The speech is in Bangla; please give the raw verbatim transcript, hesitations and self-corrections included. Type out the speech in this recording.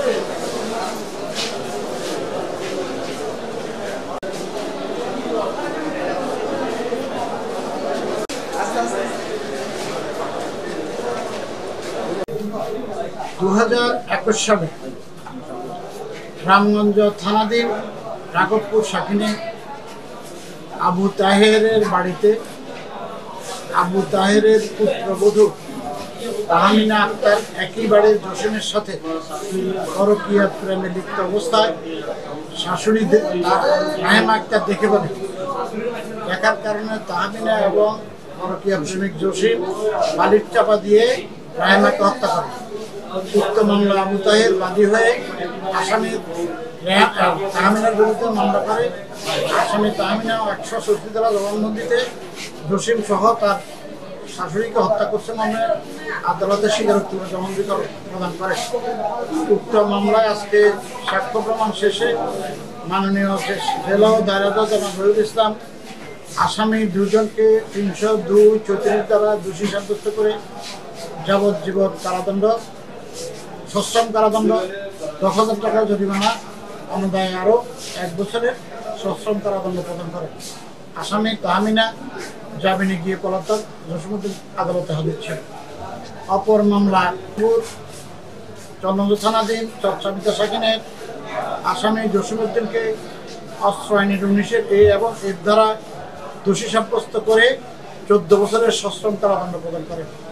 দু হাজার একুশ সালে রামগঞ্জ থানাধীন রাঘবপুর শাকিনে আবু তাহেরের বাড়িতে আবু তাহেরের পুত্রবধূ তাহমিনা আক্তার একই বাড়ির জসিমের সাথে পরকীয়া প্রেমে লিপ্ত অবস্থায় শাশুড়ি রাহেমা আক্তার দেখে বলে। দেখার কারণে তাহমিনা এবং পরকীয়া প্রেমিক জসিম বালির চাপা দিয়ে রাহেমাকে হত্যা করে। উক্ত মামলা আবু তাহের বাদী হয়ে আসামি তাহমিনার বিরুদ্ধে মামলা করে। আসামি তাহমিনা একশো ষষ্ঠী ধারা জবানবন্দিতে জসিম সহ তার শাশুড়িকে হত্যা করছে মর্মে আদালতে স্বীকারোক্তি জবানবন্দি প্রদান করে। উক্ত মামলায় আজকে সাক্ষ্য প্রমাণ শেষে মাননীয় জেলা ও দায়রা জজ জনাব রহিদুল ইসলাম আসামি দুজনকে তিনশো দুই চৌত্রিশ দ্বারা দোষী সাব্যস্ত করে যাবজ্জীবন কারাদণ্ড, সশ্রম কারাদণ্ড, দশ হাজার টাকা জরিমানা অনুদায় আরও এক বছরের সশ্রম কারাদণ্ড প্রদান করে। আসামি তাহমিনা জামিনে গিয়ে পলাতক জসিমউদ্দিন আদালতে হাজির ছিল। অপর মামলা চন্দ্রগঞ্জ থানাধীন চরচাবিতা শাকিনের আসামি জসিমউদ্দিনকে অস্ত্র আইনের উনিশের এ এবং এর দ্বারা দোষী সাব্যস্ত করে চোদ্দ বছরের সশ্রম কারাদণ্ড প্রদান করে।